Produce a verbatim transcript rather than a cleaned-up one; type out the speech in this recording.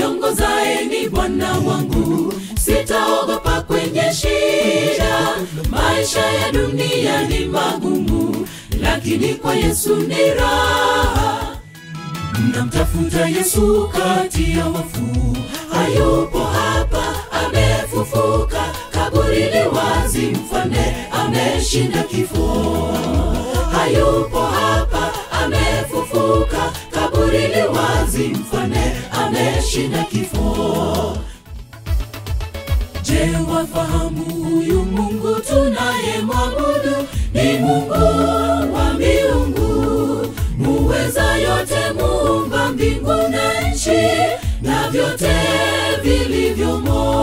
aniongozaye ni Bwana wangu. Sitaogopa kwenye shida, maisha ya dunia ni magumu, lakini kwa Yesu ni raha. Namtafuta Yesu kati ya wafu, hayupo hapa, amefufuka. Kaburi li wazi, mfalme ameshinda kifo. Hayupo hapa, amefufuka. Kaburi li wazi, mfalme ameshinda kifo. Je, wafahamu huyu Mungu tunayemwabudu ni Mungu wa miungu, muweza yote, muumba mbingu na nchi na vyote vilivyomo.